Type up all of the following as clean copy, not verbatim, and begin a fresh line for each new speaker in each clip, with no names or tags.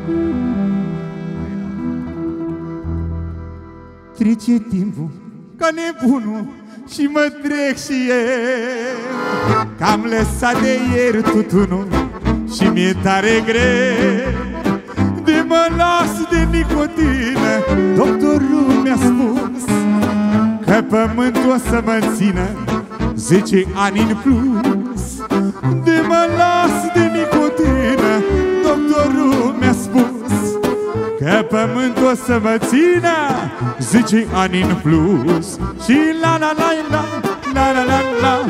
Trece timpul ca nebunul și mă trec și eu, că am lăsat de ieri tutunul și mi-e tare greu de mă las de nicotină. Doctorul mi-a spus că pământul o să mă țină 10 ani în plus. De mă las de nicotină, doctorul mi-a spus că pământul o să mă țină 10 ani în plus. Și la la la la la la la la.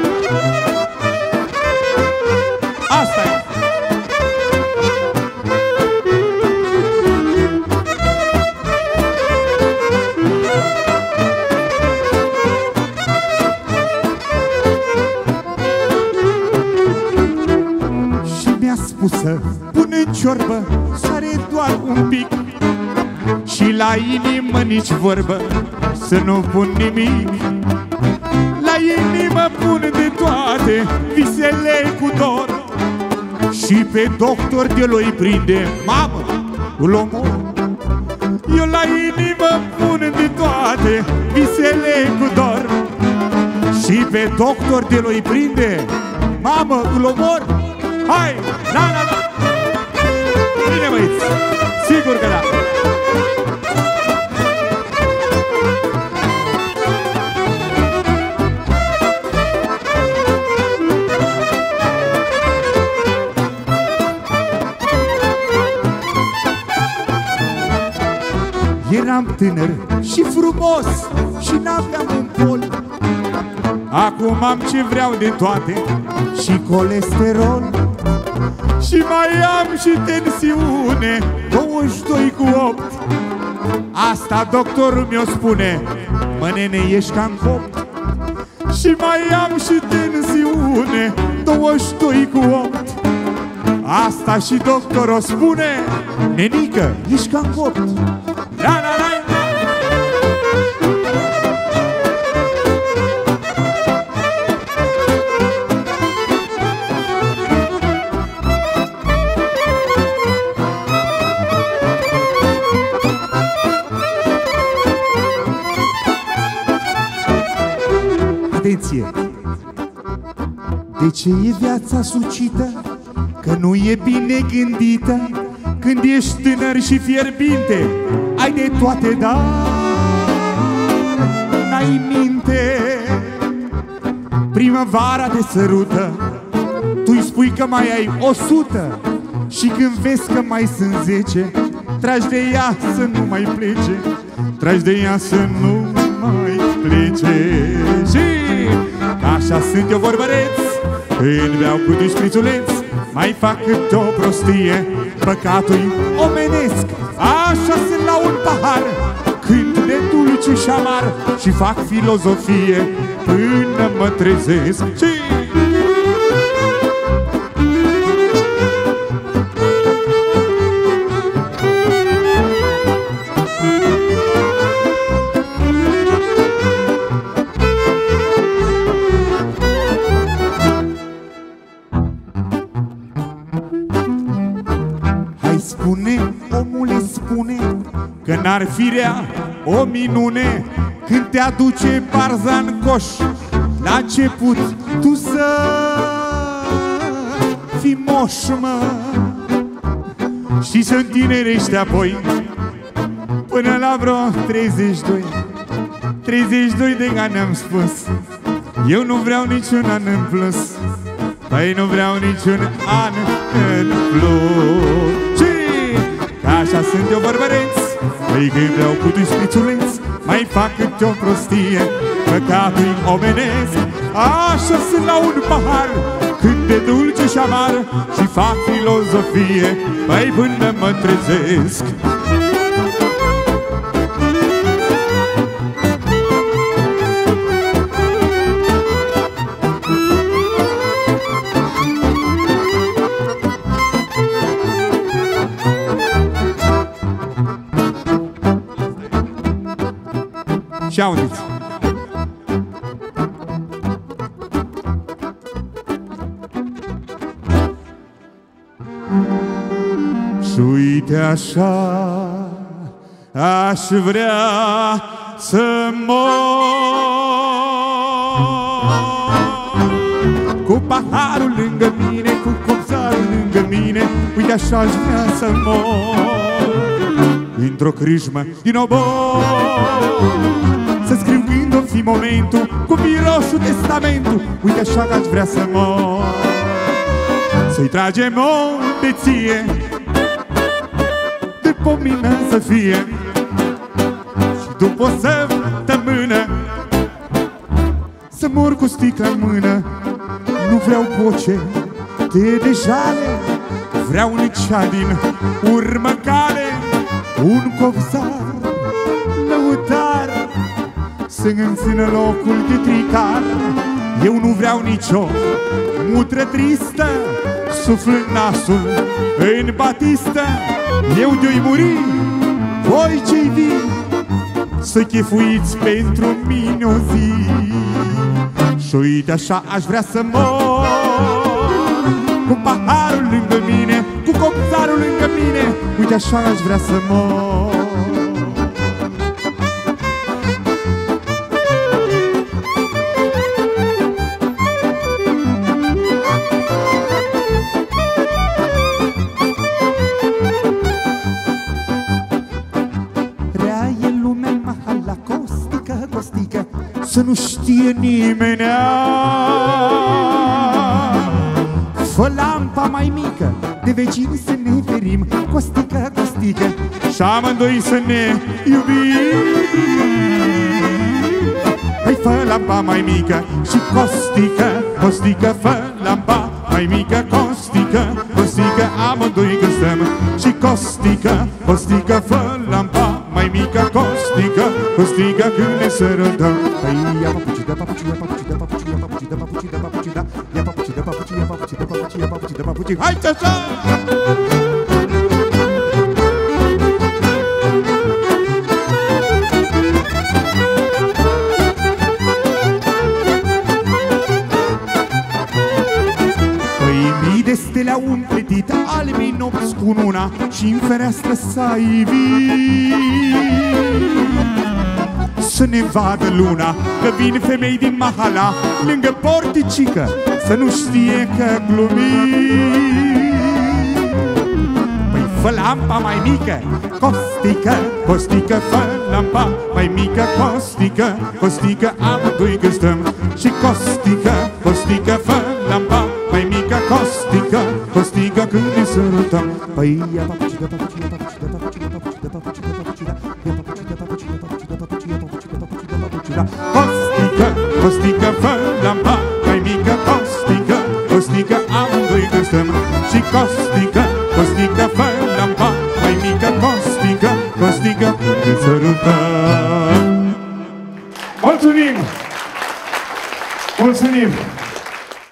Asta e. Și mi-a spus să pun în ciorbă sare doar un pic și la inimă nici vorbă să nu pun nimic. La inimă pun de toate visele cu dor și pe doctor de-l-o-i prinde, mamă, îl omor. Eu la inimă pun de toate visele cu dor și pe doctor de-l-o-i prinde, mamă, îl omor. Hai, la la la. Bine, băieți, sigur că da. Eram tânăr și frumos și n-aveam un pol. Acum am ce vreau de toate și colesterol. Și mai am și tensiune 22 cu 8. Asta doctorul mi-o spune, mă nene, ești cam copt. Și mai am și tensiune 22 cu 8. Asta și doctorul o spune, nenică, ești cam copt. La la la. Atenție! De ce e viața sucită? Că nu e bine gândită. Când ești tânăr și fierbinte, ai de toate, dar n-ai minte. Primăvara te sărută, tu-i spui că mai ai 100 și când vezi că mai sunt 10, tragi de ea să nu mai plece. Tragi de ea să nu mai plece. Și așa sunt eu vorbăreț, când beau cu disprițuleț, mai fac câte o prostie, păcatul-i omenesc. Așa sunt la un pahar, când de dulce și amar, și fac filozofie până mă trezesc. Spune, omule, spune că n-ar fi rea o minune când te aduce Barzan Coș la început tu să fii moș, mă, și să întinerești apoi până la vreo 32. 32 de ani am spus, eu nu vreau niciun an în plus. Păi nu vreau niciun an în plus. Așa sunt eu bărbăreț, păi când vreau cu disprițuleț, mai fac câte o prostie, păcatul omenesc. Așa sunt la un pahar, cât de dulce și amar, și fac filozofie, păi până mă trezesc. Și auziți, Și uite așa aș vrea să mor, cu paharul lângă mine, cu copzarul lângă mine. Uite așa aș vrea să mor, într-o crâșmă din obor, să scriu când o fi momentul, cu mirosul testamentul. Uite așa că aș vrea să mor, să-i tragem o beție, de pomină să fie, și după o săptămână să mor cu sticla în mână. Nu vreau boce de jale, vreau un cea din urmă cale, un copzar lăutar să-mi țină locul de tricar. Eu nu vreau nicio mutră tristă, suflând nasul în batistă. Eu de-oi muri, voi cei vii, să chefuiți pentru mine o zi. Și uite așa aș vrea să mor, cu paharul lângă mine, cu copzarul lângă mine. Uite așa aș vrea să mor. Rea e lumea în mahala, costică, costică, să nu știe nimenea. Fă lampa mai mică, de vecini să ne ferim, costică, costică, și amândoi să ne iubim. Hai, fă lampa mai mică și costică, costică, fă lampa mai mică, costică, costică, amândoi când stăm. Și costică, costică, fă lampa mai mică, costică, costică, când ne sărătăm. Păi ia papuci, da papuci, ia papuci, da papuci, ia papuci, da papuci, da papuci, da, ia papuci, da papuci, ia papuci, da papuci, ia papuci, da papuci. Hai, așa! Mii de stele au împletit albi nopți cu luna, și-n fereastră s-a ivit să ne vadă luna, că vin femei din mahala lângă porticică, să nu știe că glumim. Păi fă lampa mai mică, costică, costică, fă lampa mai mică, costică, costică, amândoi când stăm. Și costică, costică, fă lampa mai mică, costică, costică, când ne sărutăm. Păi ia papuci, da papuci, ia papuci, da papuci, da papuci, da papuci, da papuci, da, ia papuci, da papuci, da papuci, da papuci, ia papuci, da papuci, da papuci, da. Costică, costică, fă lampa mai mică, costică, costică, amândoi când stăm. Și costică, costică, fă lampa mai mică, costică, costică, când ne sărutăm. Mulțumim! Mulțumim!